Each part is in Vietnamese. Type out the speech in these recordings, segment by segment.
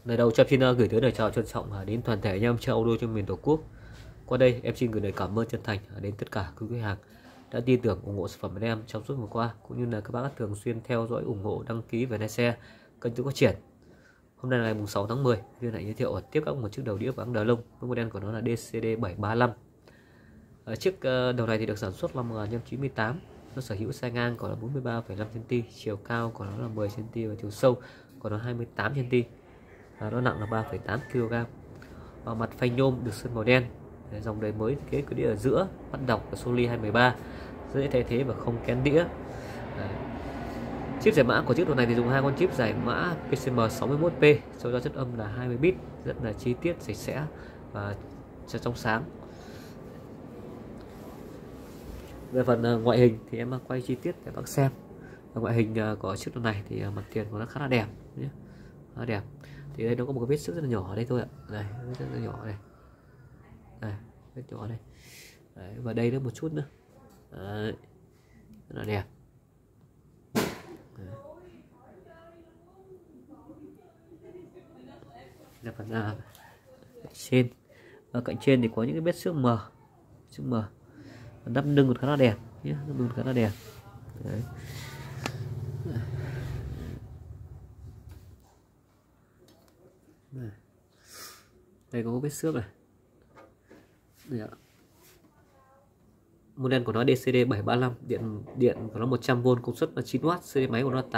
Lời đầu Trâm xin gửi tới lời chào trân trọng đến toàn thể anh em chơi audio trên miền Tổ quốc. Qua đây em xin gửi lời cảm ơn chân thành đến tất cả quý khách hàng đã tin tưởng ủng hộ sản phẩm của em trong suốt vừa qua, cũng như là các bác đã thường xuyên theo dõi, ủng hộ, đăng ký về lái xe kênh Tự Phát Triển. Hôm nay là ngày 6 tháng 10, tôi lại giới thiệu tiếp các một chiếc đầu đĩa váng đờ lông với model của nó là DCD735. Chiếc đầu này thì được sản xuất năm 1998. Nó sở hữu size ngang của nó là 43,5 cm, chiều cao của nó là 10 cm và chiều sâu của nó 28 cm. Nó nặng là 3,8 kg. Và mặt phanh nhôm được sơn màu đen. Dòng đời mới thiết kế cửa đĩa ở giữa, bắt đọc là Soli 213, dễ thay thế và không kén đĩa. Chip giải mã của chiếc đồ này thì dùng hai con chip giải mã PCM61P, cho ra chất âm là 20 bit, rất là chi tiết, sạch sẽ và trong sáng. Về phần ngoại hình thì em quay chi tiết để bác xem. Ngoại hình của chiếc đồ này thì mặt tiền của nó khá là đẹp nhé, khá đẹp. Thì đây nó có một cái vết xước rất là nhỏ ở đây thôi ạ. Này, vết rất là nhỏ này. Đây, vết nhỏ đây. Đấy, và đây nữa một chút nữa. Đấy, rất là đẹp. Đấy. Là phần trên. Ở cạnh trên thì có những cái vết xước mờ, nắp lưng còn khá là đẹp nhé, nắp lưng khá là đẹp. Đấy. Đây có vết xước này. Đây ạ. Model của nó DCD735, điện của nó 100V, công suất là 9W, series máy của nó là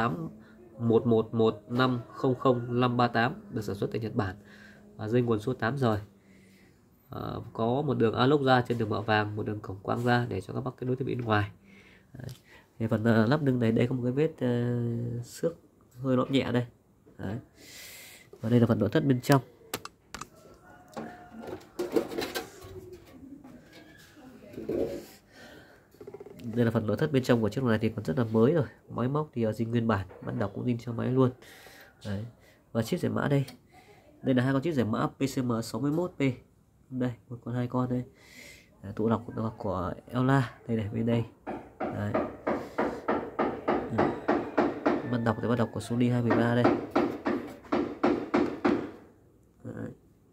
8111500538, được sản xuất tại Nhật Bản và dây nguồn số 8 rồi. Có một đường alox ra trên đường mạ vàng, một đường cổng quang ra để cho các bác kết nối thiết bị bên ngoài. Thì phần lắp lưng này, đây có một cái vết xước hơi lõm nhẹ đây. Đấy. Và đây là phần nội thất bên trong. Đây là phần nội thất bên trong của chiếc này thì còn rất là mới rồi, máy móc thì zin nguyên bản, bản đọc cũng zin cho máy luôn. Đấy. Và chiếc giải mã đây là hai con chiếc giải mã PCM61P, đây một con, hai con đây. Tụ lọc của Ella đây này, bên đây. Đấy. Bản đọc thì bản đọc của Sony 213 đây. Đấy.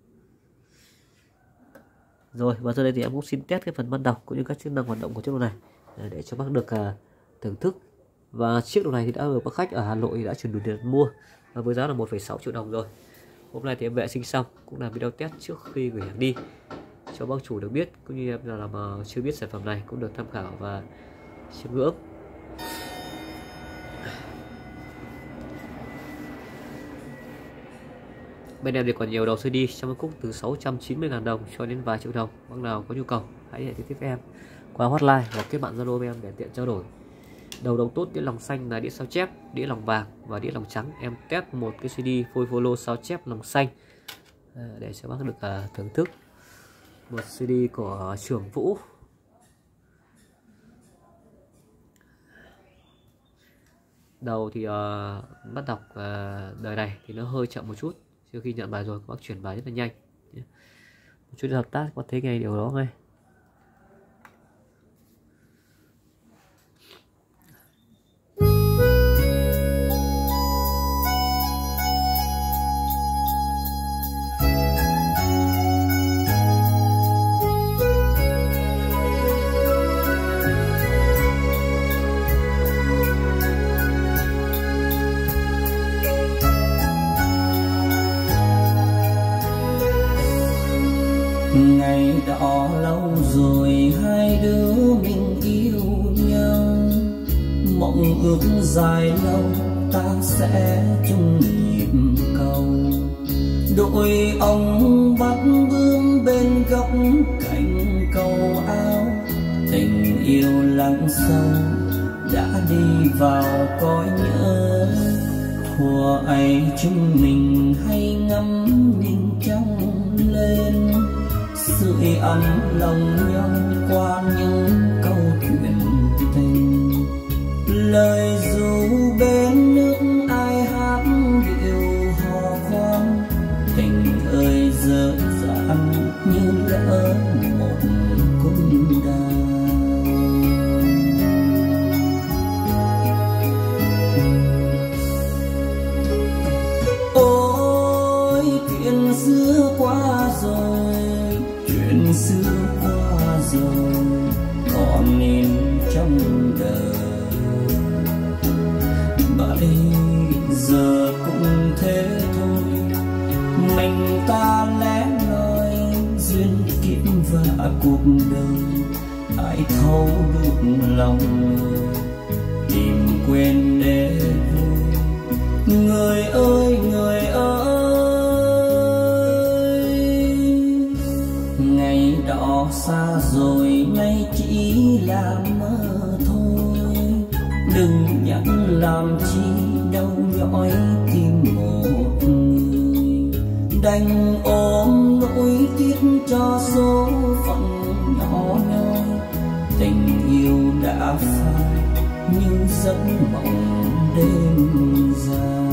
Rồi, và sau đây thì em cũng xin test cái phần bản đọc cũng như các chức năng hoạt động của chiếc đồ này để cho bác được thưởng thức. Và chiếc đồ này thì đã được bác khách ở Hà Nội đã chuyển đủ tiền mua với giá là 1,6 triệu đồng rồi. Hôm nay thì em vệ sinh xong cũng làm video test trước khi gửi hàng đi cho bác chủ được biết, cũng như em là mà chưa biết sản phẩm này cũng được tham khảo và chiêm ngưỡng. Bên em thì còn nhiều đầu CD trong cúc từ 690.000 đồng cho đến vài triệu đồng. Bác nào có nhu cầu hãy liên hệ tiếp em qua hotline hoặc kết bạn Zalo em để tiện trao đổi. Đầu tốt đĩa lòng xanh là đĩa sao chép, đĩa lòng vàng và đĩa lòng trắng. Em test một cái CD phôi follow sao chép lòng xanh để cho bác được thưởng thức một CD của Trường Vũ. Đầu thì bắt đọc đời này thì nó hơi chậm một chút, trước khi nhận bài rồi các bác chuyển bài rất là nhanh. Một chút hợp tác có thấy ngay điều đó ngay. Ngày đó lâu rồi hai đứa mình yêu nhau, mộng ước dài lâu ta sẽ chung nhịp cầu. Đội ông bắt bướm bên góc cạnh cầu ao, tình yêu lắng sâu đã đi vào cõi nhớ. Thuở ấy chúng mình hay ngắm nhìn trăng lên, sưởi ấm lòng nhau qua những câu chuyện tình. Lời ru bên nước ai hát điệu hò khoan, tình ơi dở dang như lỡ một cung đàn. Ôi qua rồi, chuyện xưa qua rồi, còn nên trong đời. Bây giờ cũng thế thôi, mình ta lẻ loi duyên kiếp và cuộc đời. Ai thấu được lòng người, tìm quên để vui. Người ơi người ơi, ngày đó xa rồi, nay chỉ là mơ thôi. Đừng nhắc làm chi đau nhói tim một người, đành ôm nỗi tiếc cho số phận nhỏ nhoi. Tình yêu đã phai như giấc mộng đêm dài.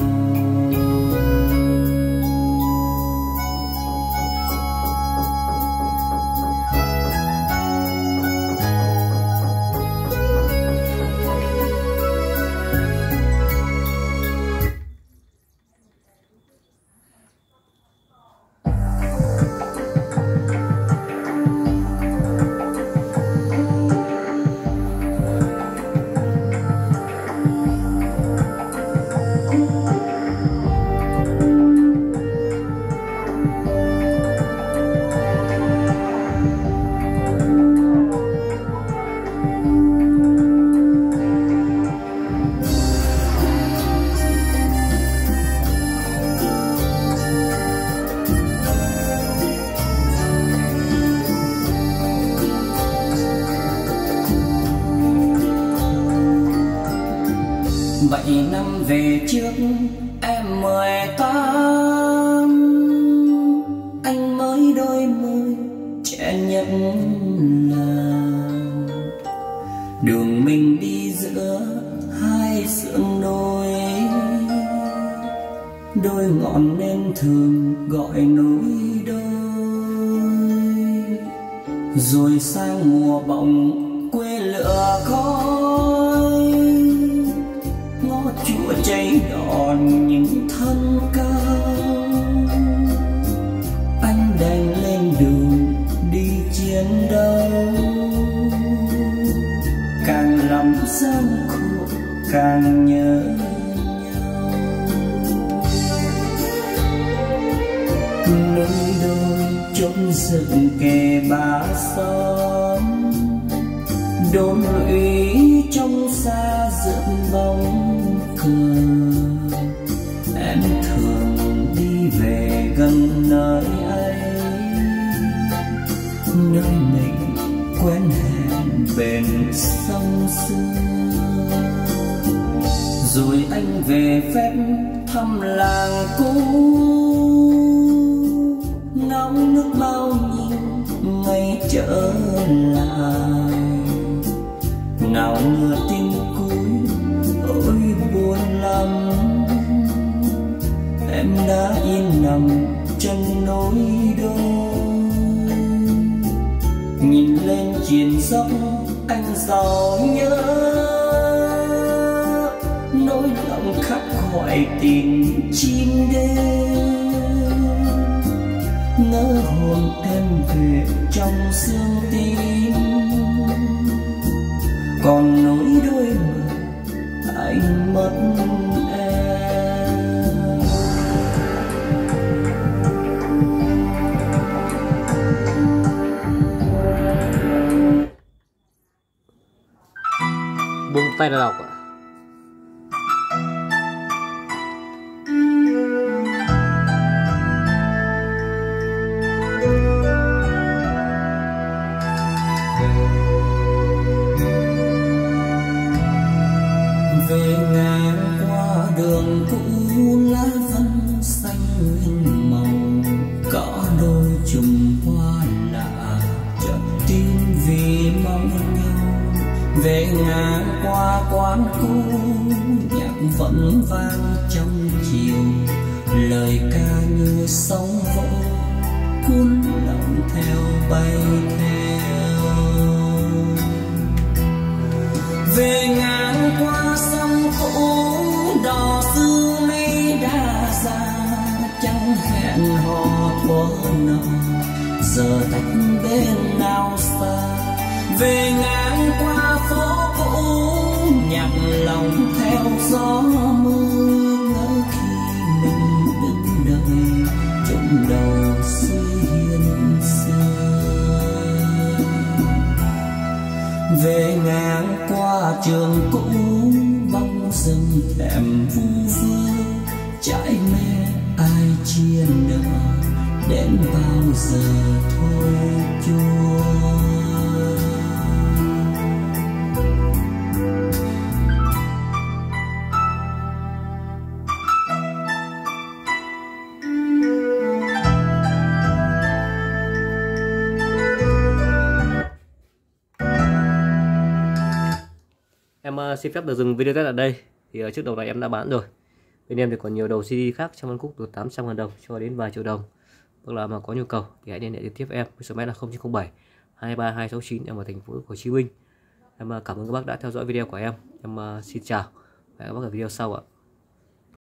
Bảy năm về trước em 18, anh mới đôi mươi trẻ nhất làng. Đường mình đi giữa hai sườn đồi, đôi ngọn nên thường gọi núi đôi. Rồi sang mùa bỗng quê lửa khói, chùa cháy đỏ những thân cao. Anh đành lên đường đi chiến đấu, càng lắm gian khổ càng nhớ nhau. Núi đôi chốn rừng kề bá xóm, đồn lũy trong xa dựng bóng. Em thường đi về gần nơi ấy, nơi mình quen hẹn bên sông xưa. Rồi anh về phép thăm làng cũ, ngóng nước bao nhiêu ngày trở lại. Nào mưa tin cuối ôi buồn lắm, em đã yên nằm chân núi đôi. Nhìn lên triền dốc anh giàu nhớ, nỗi lòng khắc khoải tình chim đêm. Ngỡ hồn em về trong xương tim, còn nỗi đôi mờ anh mất em. Buông tay ra đọc ạ. Về ngang qua đường cũ, lá vân xanh nguyên màu, có đôi chùm hoa lạ chợt tim vì mong nhau. Về ngang qua quán cũ, nhạc vẫn vang trong chiều, lời ca như sóng vỗ cuốn lòng theo bay theo. Về ngang qua sông cũ, đò xưa nay đã già, chẳng hẹn hò thuở nọ giờ tách bên nào xa. Về ngang qua phố cũ nhặt lòng theo gió mưa, ngỡ khi mình đứng đợi trong đầu suy hiên xưa. Về ngang qua trường cũ bóng rừng thèm vu vơ, trải mê ai chia nợ đến bao giờ thôi chua. Em xin phép được dừng video test ở đây. Thì trước đầu này em đã bán rồi. Bên em thì còn nhiều đầu CD khác trong phân khúc từ 800.000 đồng cho đến vài triệu đồng. Tức là mà có nhu cầu thì hãy liên hệ trực tiếp em. Số máy là 0907 23 269, em ở thành phố Hồ Chí Minh. Em cảm ơn các bác đã theo dõi video của em. Em xin chào và hẹn gặp các bác ở video sau ạ.